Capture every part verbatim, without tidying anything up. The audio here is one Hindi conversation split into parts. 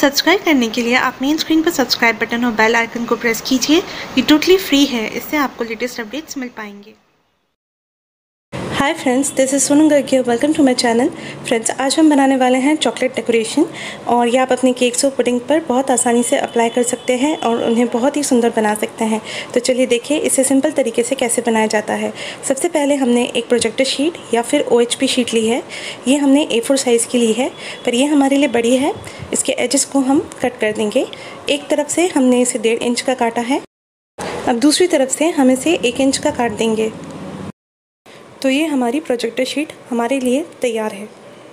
सब्सक्राइब करने के लिए आप मेन स्क्रीन पर सब्सक्राइब बटन और बेल आइकन को प्रेस कीजिए। ये टोटली फ्री है, इससे आपको लेटेस्ट अपडेट्स मिल पाएंगे। Hi friends, this is Sonam Garg, welcome to my channel. Friends, आज हम बनाने वाले हैं चॉकलेट डेकोरेशन और ये आप अपने केक्स और पुडिंग पर बहुत आसानी से अप्लाई कर सकते हैं और उन्हें बहुत ही सुंदर बना सकते हैं। तो चलिए देखिए इसे सिंपल तरीके से कैसे बनाया जाता है। सबसे पहले हमने एक प्रोजेक्टर शीट या फिर ओ एच पी शीट ली है। ये हमने ए फोर साइज़ की ली है, पर ये हमारे लिए बड़ी है। इसके एजेस को हम कट कर देंगे। एक तरफ से हमने इसे डेढ़ इंच का काटा है, अब दूसरी तरफ से हम इसे एक इंच का काट देंगे। तो ये हमारी प्रोजेक्टर शीट हमारे लिए तैयार है।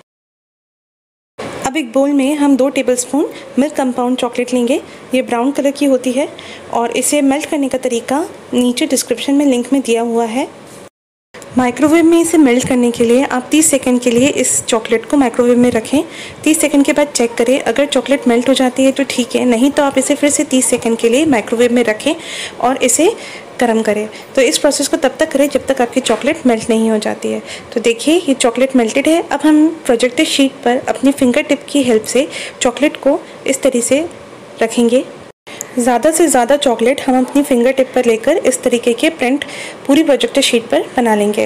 अब एक बोल में हम दो टेबलस्पून मिल्क कंपाउंड चॉकलेट लेंगे। ये ब्राउन कलर की होती है और इसे मेल्ट करने का तरीका नीचे डिस्क्रिप्शन में लिंक में दिया हुआ है। माइक्रोवेव में इसे मेल्ट करने के लिए आप तीस सेकंड के लिए इस चॉकलेट को माइक्रोवेव में रखें। तीस सेकंड के बाद चेक करें, अगर चॉकलेट मेल्ट हो जाती है तो ठीक है, नहीं तो आप इसे फिर से तीस सेकंड के लिए माइक्रोवेव में रखें और इसे गर्म करें। तो इस प्रोसेस को तब तक करें जब तक आपकी चॉकलेट मेल्ट नहीं हो जाती है। तो देखिए ये चॉकलेट मेल्टेड है। अब हम प्रोजेक्टर शीट पर अपनी फिंगर टिप की हेल्प से चॉकलेट को इस तरीके से रखेंगे। ज़्यादा से ज़्यादा चॉकलेट हम अपनी फिंगर टिप पर लेकर इस तरीके के प्रिंट पूरी प्रोजेक्टर शीट पर बना लेंगे।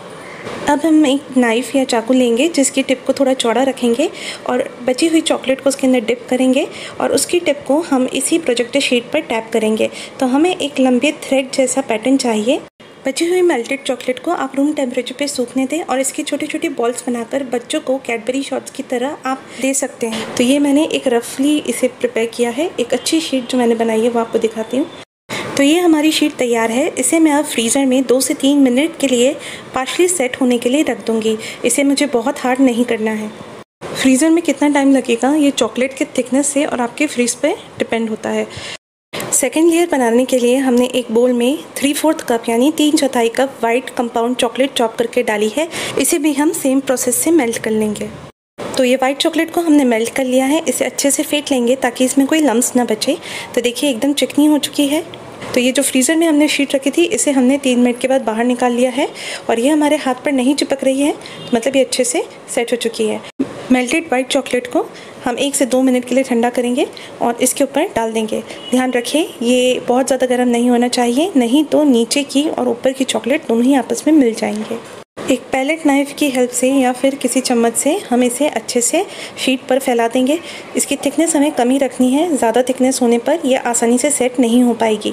अब हम एक नाइफ़ या चाकू लेंगे जिसकी टिप को थोड़ा चौड़ा रखेंगे और बची हुई चॉकलेट को उसके अंदर डिप करेंगे और उसकी टिप को हम इसी प्रोजेक्टर शीट पर टैप करेंगे। तो हमें एक लंबे थ्रेड जैसा पैटर्न चाहिए। बची हुई मेल्टेड चॉकलेट को आप रूम टेम्परेचर पे सूखने दें और इसकी छोटी छोटी बॉल्स बनाकर बच्चों को कैडबरी शॉट्स की तरह आप दे सकते हैं। तो ये मैंने एक रफली इसे प्रिपेयर किया है। एक अच्छी शीट जो मैंने बनाई है वो आपको दिखाती हूँ। तो ये हमारी शीट तैयार है। इसे मैं अब फ्रीज़र में दो से तीन मिनट के लिए पार्शली सेट होने के लिए रख दूँगी। इसे मुझे बहुत हार्ड नहीं करना है। फ्रीज़र में कितना टाइम लगेगा ये चॉकलेट के थिकनेस से और आपके फ्रीज पे डिपेंड होता है। सेकेंड लेयर बनाने के लिए हमने एक बोल में थ्री फोर्थ कप यानी तीन चौथाई cup white compound chocolate chop करके डाली है। इसे भी हम सेम प्रोसेस से मेल्ट कर लेंगे। तो ये वाइट चॉकलेट को हमने मेल्ट कर लिया है। इसे अच्छे से फेंट लेंगे ताकि इसमें कोई लम्स ना बचे। तो देखिए एकदम चिकनी हो चुकी है। तो ये जो फ्रीज़र में हमने शीट रखी थी इसे हमने तीन मिनट के बाद बाहर निकाल लिया है और ये हमारे हाथ पर नहीं चिपक रही है, मतलब ये अच्छे से सेट हो चुकी है। मेल्टेड वाइट चॉकलेट को हम एक से दो मिनट के लिए ठंडा करेंगे और इसके ऊपर डाल देंगे। ध्यान रखें ये बहुत ज़्यादा गर्म नहीं होना चाहिए, नहीं तो नीचे की और ऊपर की चॉकलेट दोनों ही आपस में मिल जाएंगे। एक पैलेट नाइफ़ की हेल्प से या फिर किसी चम्मच से हम इसे अच्छे से शीट पर फैला देंगे। इसकी थिकनेस हमें कम ही रखनी है, ज़्यादा थिकनेस होने पर यह आसानी से सेट नहीं हो पाएगी।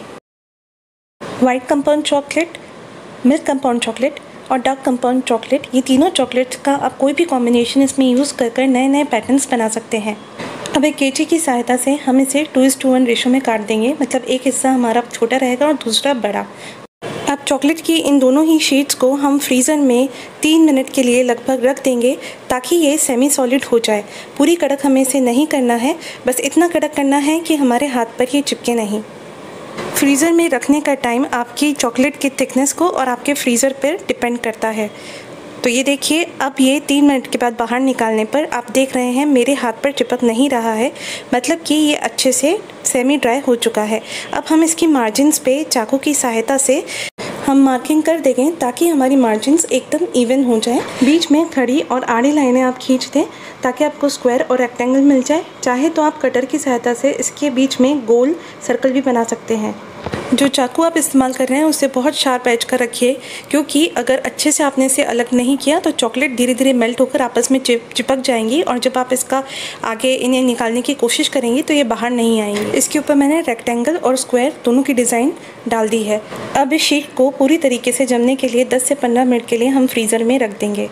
White compound chocolate, milk compound chocolate और डार्क कंपाउंड चॉकलेट, ये तीनों चॉकलेट्स का आप कोई भी कॉम्बिनेशन इसमें यूज़ कर कर नए नए पैटर्न्स बना सकते हैं। अब एक कैंची की सहायता से हम इसे टू इस टू वन रेशो में काट देंगे, मतलब एक हिस्सा हमारा छोटा रहेगा और दूसरा बड़ा। अब चॉकलेट की इन दोनों ही शीट्स को हम फ्रीज़र में तीन मिनट के लिए लगभग रख देंगे ताकि ये सेमी सॉलिड हो जाए। पूरी कड़क हमें इसे नहीं करना है, बस इतना कड़क करना है कि हमारे हाथ पर ये चिपके नहीं। फ्रीज़र में रखने का टाइम आपकी चॉकलेट की थिकनेस को और आपके फ्रीज़र पर डिपेंड करता है। तो ये देखिए अब ये तीन मिनट के बाद बाहर निकालने पर आप देख रहे हैं मेरे हाथ पर चिपक नहीं रहा है, मतलब कि ये अच्छे से सेमी ड्राई हो चुका है। अब हम इसकी मार्जिन्स पे चाकू की सहायता से हम मार्किंग कर देंगे ताकि हमारी मार्जिन्स एकदम इवन हो जाए। बीच में खड़ी और आड़ी लाइनें आप खींच दें ताकि आपको स्क्वायर और रेक्टेंगल मिल जाए। चाहे तो आप कटर की सहायता से इसके बीच में गोल सर्कल भी बना सकते हैं। जो चाकू आप इस्तेमाल कर रहे हैं उससे बहुत शार्प एज का रखिए, क्योंकि अगर अच्छे से आपने इसे अलग नहीं किया तो चॉकलेट धीरे धीरे मेल्ट होकर आपस में चिप चिपक जाएंगी और जब आप इसका आगे इन्हें निकालने की कोशिश करेंगी तो ये बाहर नहीं आएंगी। इसके ऊपर मैंने रेक्टेंगल और स्क्वायर दोनों की डिज़ाइन डाल दी है। अब इस शीट को पूरी तरीके से जमने के लिए दस से पंद्रह मिनट के लिए हम फ्रीज़र में रख देंगे।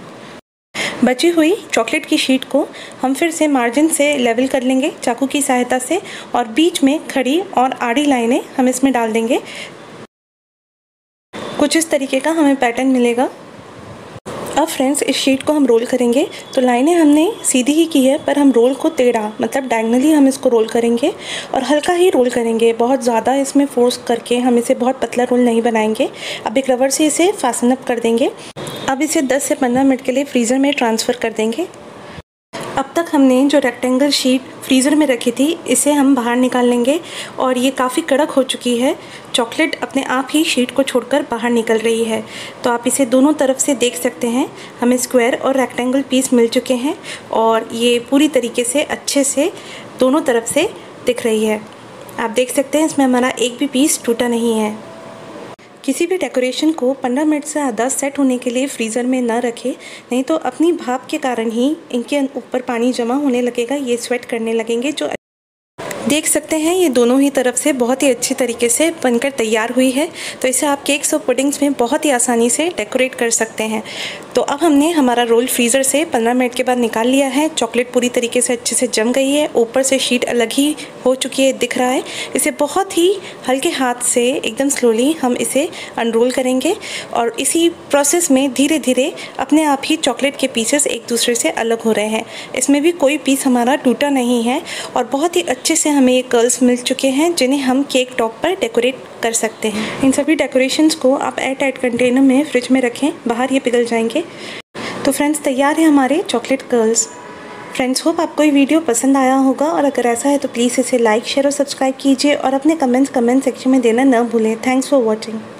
बची हुई चॉकलेट की शीट को हम फिर से मार्जिन से लेवल कर लेंगे चाकू की सहायता से और बीच में खड़ी और आड़ी लाइनें हम इसमें डाल देंगे। कुछ इस तरीके का हमें पैटर्न मिलेगा। अब फ्रेंड्स इस शीट को हम रोल करेंगे। तो लाइनें हमने सीधी ही की है, पर हम रोल को टेढ़ा मतलब डायगनली हम इसको रोल करेंगे और हल्का ही रोल करेंगे, बहुत ज़्यादा इसमें फोर्स करके हम इसे बहुत पतला रोल नहीं बनाएंगे। अब एक रबर से इसे फासन अप कर देंगे। अब इसे दस से पंद्रह मिनट के लिए फ्रीज़र में ट्रांसफ़र कर देंगे। अब तक हमने जो रेक्टेंगल शीट फ्रीज़र में रखी थी इसे हम बाहर निकाल लेंगे और ये काफ़ी कड़क हो चुकी है। चॉकलेट अपने आप ही शीट को छोड़कर बाहर निकल रही है। तो आप इसे दोनों तरफ से देख सकते हैं, हमें स्क्वायर और रेक्टेंगल पीस मिल चुके हैं और ये पूरी तरीके से अच्छे से दोनों तरफ से दिख रही है। आप देख सकते हैं इसमें हमारा एक भी पीस टूटा नहीं है। किसी भी डेकोरेशन को पंद्रह मिनट से ज़्यादा सेट होने के लिए फ्रीज़र में ना रखें, नहीं तो अपनी भाप के कारण ही इनके ऊपर पानी जमा होने लगेगा, ये स्वेट करने लगेंगे। जो देख सकते हैं ये दोनों ही तरफ से बहुत ही अच्छी तरीके से बनकर तैयार हुई है। तो इसे आप केक्स और पुडिंग्स में बहुत ही आसानी से डेकोरेट कर सकते हैं। तो अब हमने हमारा रोल फ्रीज़र से पंद्रह मिनट के बाद निकाल लिया है। चॉकलेट पूरी तरीके से अच्छे से जम गई है, ऊपर से शीट अलग ही हो चुकी है, दिख रहा है। इसे बहुत ही हल्के हाथ से एकदम स्लोली हम इसे अनरोल करेंगे और इसी प्रोसेस में धीरे धीरे अपने आप ही चॉकलेट के पीसेस एक दूसरे से अलग हो रहे हैं। इसमें भी कोई पीस हमारा टूटा नहीं है और बहुत ही अच्छे से हमें ये कर्ल्स मिल चुके हैं, जिन्हें हम केक टॉप पर डेकोरेट कर सकते हैं। इन सभी डेकोरेशंस को आप एयर टाइट कंटेनर में फ्रिज में रखें, बाहर ये पिघल जाएंगे। तो फ्रेंड्स, तैयार है हमारे चॉकलेट कर्ल्स। फ्रेंड्स, होप आपको ये वीडियो पसंद आया होगा और अगर ऐसा है तो प्लीज़ इसे लाइक, शेयर और सब्सक्राइब कीजिए और अपने कमेंट्स कमेंट सेक्शन में देना न भूलें। Thanks for watching.